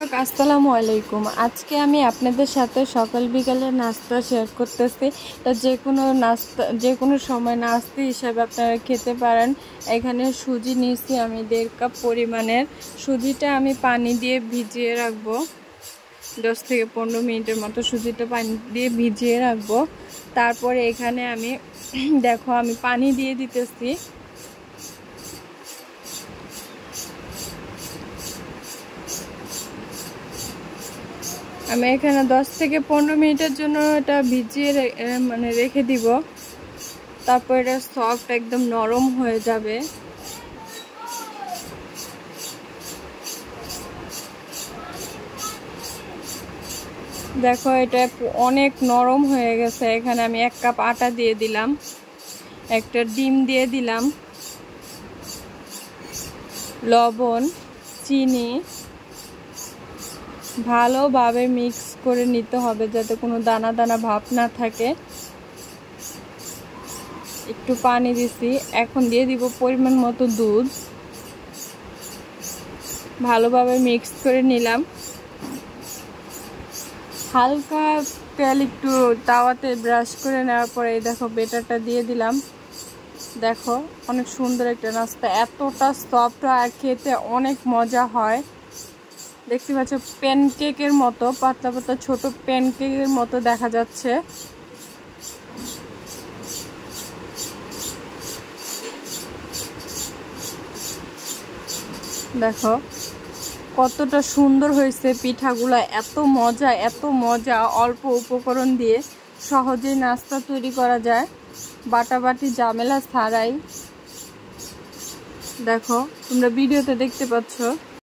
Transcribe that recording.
আসসালামু আলাইকুম। আজকে আমি আপনাদের সাথে সকাল বিকালের নাস্তা শেয়ার করতেছি। এটা যে কোনো সময় নাস্তা হিসাবে আপনারা খেতে পারেন। এখানে সুজি নিয়েছি আমি 1.5 কাপ পরিমাণের। সুজিটা আমি পানি দিয়ে ভিজিয়ে রাখবো 10 থেকে 15 মিনিটের মতো। সুজিটা পানি দিয়ে ভিজিয়ে রাখবো। তারপরে এখানে আমি দেখো আমি পানি দিয়ে দিতেছি। আমি এখানে 10 থেকে 15 মিনিটের জন্য এটা ভিজিয়ে রেখে দিব। তারপর এটা সফট একদম নরম হয়ে যাবে। দেখো এটা অনেক নরম হয়ে গেছে। এখানে আমি 1 কাপ আটা দিয়ে দিলাম, একটা ডিম দিয়ে দিলাম, লবণ, চিনি ভালোভাবে মিক্স করে নিতে হবে যাতে কোনো দানা দানা ভাব না থাকে। একটু পানি দিছি। এখন দিয়ে দিব পরিমাণ মতো দুধ। ভালোভাবে মিক্স করে নিলাম। হালকা তেল একটু তাওয়াতে ব্রাশ করে নেওয়ার পরে দেখো বেটারটা দিয়ে দিলাম। দেখো অনেক সুন্দর একটা নাস্তা, এতটা সফট আর খেতে অনেক মজা হয়। দেখতে পাচ্ছ প্যানকেকের মতো, পাতলা পাতলা ছোট প্যানকেকের মতো দেখা যাচ্ছে। দেখো কতটা সুন্দর হয়েছে পিঠাগুলা, এত মজা। অল্প উপকরণ দিয়ে সহজেই নাস্তা তৈরি করা যায়, বাটাবাটি ঝামেলা ছাড়াই। দেখো তোমরা ভিডিওতে দেখতে পাচ্ছ।